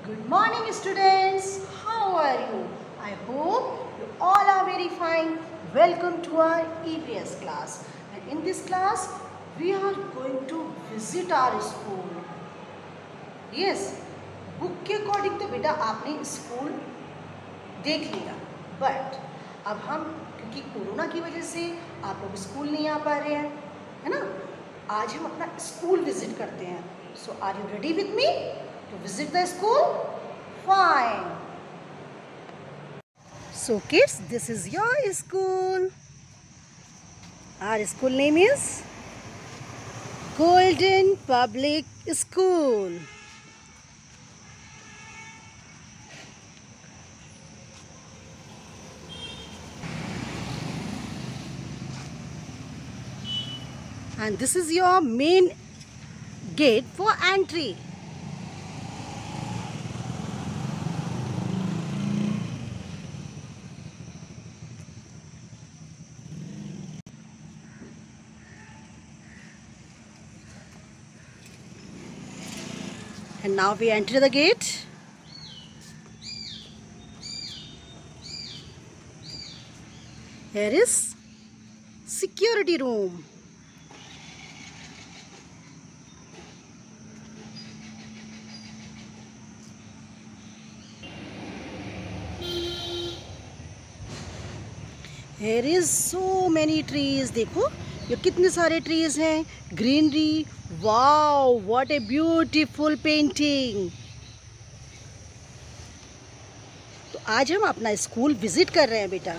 Good morning students. How are you? I hope you all are very fine. Welcome to our EVS class. And in this class, we are going to visit our school. Yes, book के according तो बेटा आपने school देख लिया, but अब हम क्योंकि corona की वजह से आप लोग स्कूल नहीं आ पा रहे हैं, है ना? आज हम अपना स्कूल विजिट करते हैं. So are you ready with me to visit the school? Fine. So kids, this is your school. Our school name is Golden Public School. And this is your main gate for entry. And now we enter the gate. Here is security room. Here is so many trees. देखो ये कितने सारे trees हैं. Greenery. Wow, what a beautiful painting. तो आज हम अपना school visit कर रहे हैं बेटा.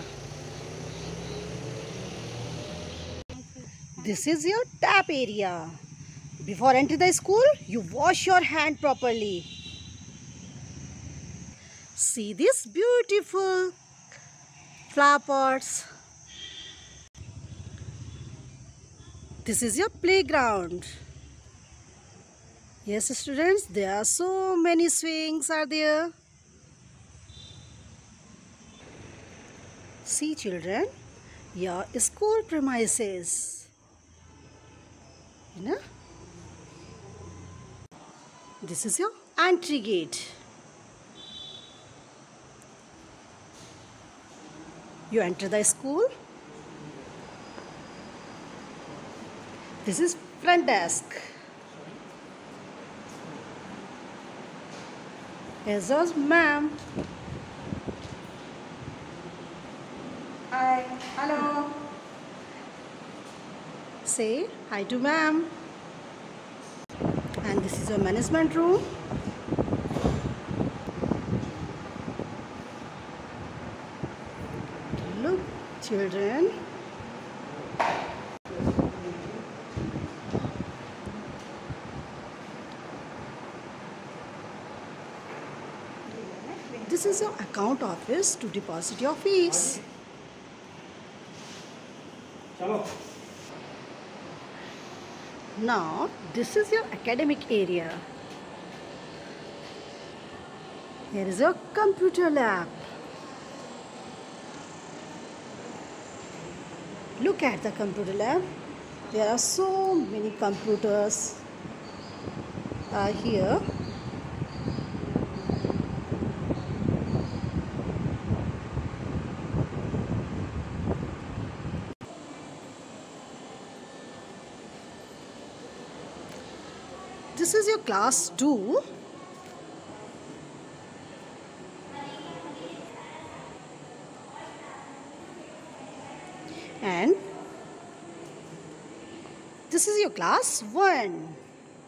This is your tap area. Before entering the school, you wash your hand properly. See this beautiful flower pots. This is your playground. Yes, students, there are so many swings are there. See, children, your school premises. You know? This is your entry gate. You enter the school. This is front desk. Here's us, ma'am. Hi. Hello. Say hi to ma'am. And this is your management room. Look, children. This is your account office to deposit your fees. Now, this is your academic area. Here is your computer lab. Look at the computer lab. There are so many computers here. This is your class 2. And this is your class 1.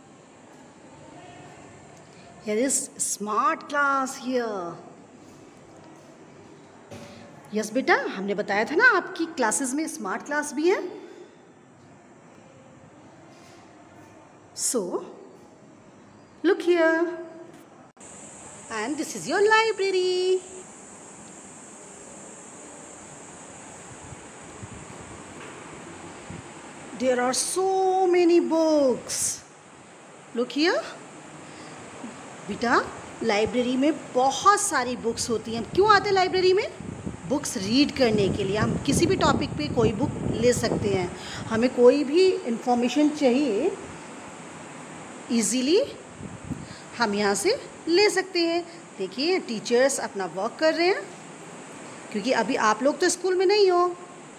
Here is smart class here. Yes बेटा, हमने बताया था ना आपकी classes में smart class भी है. So, look here. And this is your library. There are so many books. Look here. बेटा, लाइब्रेरी में बहुत सारी बुक्स होती हैं. क्यों आते हैं लाइब्रेरी में? बुक्स रीड करने के लिए. हम किसी भी टॉपिक पे कोई बुक ले सकते हैं. हमें कोई भी इंफॉर्मेशन चाहिए इजीली हम यहाँ से ले सकते हैं। देखिए टीचर्स अपना वर्क कर रहे हैं, क्योंकि अभी आप लोग तो स्कूल में नहीं हो।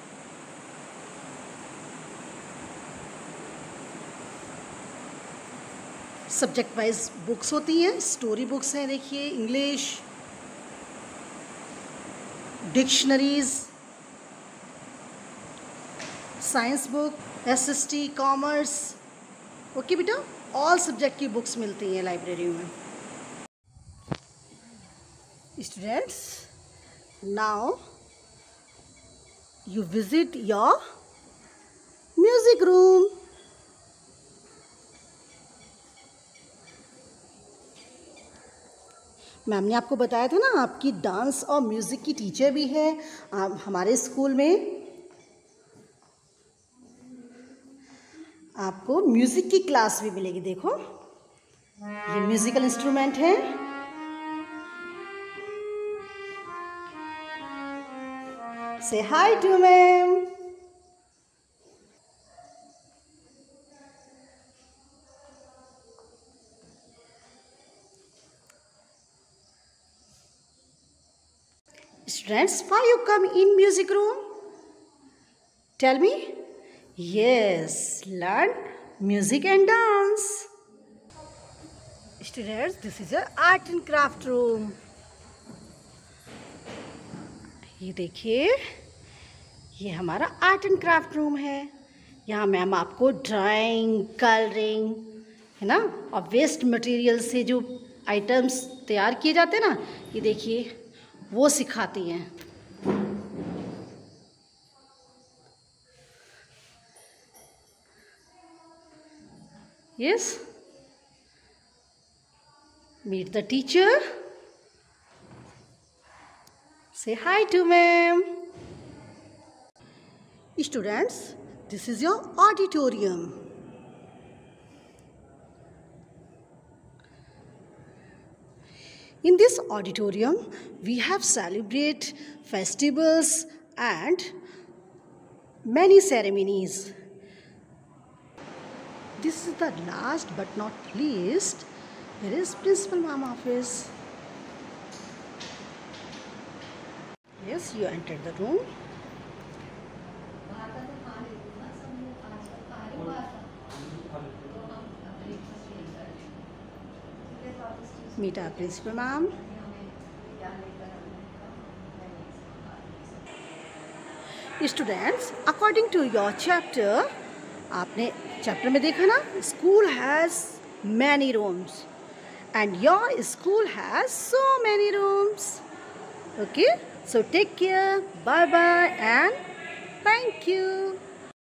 सब्जेक्ट वाइज बुक्स होती हैं, स्टोरी बुक्स हैं, देखिए English, dictionaries, science book, SST, commerce. Okay बेटा, ऑल सब्जेक्ट की बुक्स मिलती हैं लाइब्रेरी में। Students, now you visit your music room. Ma'am ने आपको बताया था ना, आपकी डांस और म्यूज़िक की टीचर भी है हमारे स्कूल में। आपको म्यूज़िक की क्लास भी मिलेगी। देखो ये म्यूज़िकल इंस्ट्रूमेंट है। Say hi to ma'am. Students, why you come in music room? Tell me. Yes, learn music and dance. Students, this is your art and craft room. ये देखिए, ये हमारा आर्ट एंड क्राफ्ट रूम है। यहाँ ma'am आपको drawing, colouring, है ना, और वेस्ट मटेरियल से जो आइटम्स तैयार किए जाते हैं ना, ये देखिए वो सिखाती हैं। Yes, meet the teacher. Say hi to ma'am. Students, this is your auditorium. In this auditorium, we have celebrate festivals and many ceremonies. This is the last but not least. Here is Principal Ma'am office. Yes, you entered the room. Meet our principal ma'am. Students, according to your chapter, आपने chapter में देखा ना, school has many rooms and your school has so many rooms. Okay, so take care, bye bye and thank you.